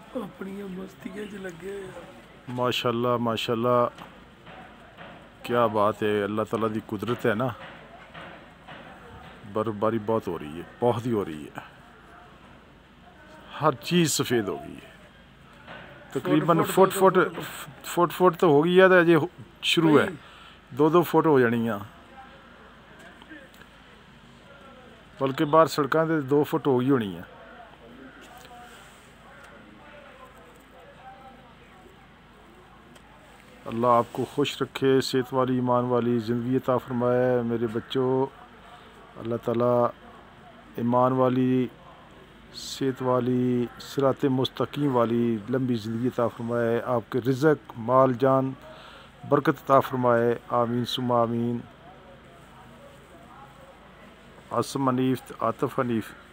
अपनी मस्तियां च लगे माशाल्लाह माशाल्लाह, क्या बात है। अल्लाह ताला की कुदरत है ना। बर्फबारी बहुत हो रही है, बहुत ही हो रही है। हर चीज़ सफ़ेद हो गई है। तकरीबन फुट तो हो गई है, तो अजे शुरू है। 2-2 फुट हो जानियां, बल्कि बाहर सड़कों से 2 फुट हो गई होनी है। अल्लाह आपको खुश रखे, सेहत वाली ईमान वाली ज़िंदगी अता फरमाए मेरे बच्चों। अल्लाह ताला ईमान वाली, सेहत वाली, सिरात मुस्तकीम वाली लंबी ज़िंदगी अता फरमाए। आपके रिज़्क़, माल जान बरकत अता फरमाए। आमीन सुम्मा आमीन। आसम हनीफ, आतिफ हनीफ।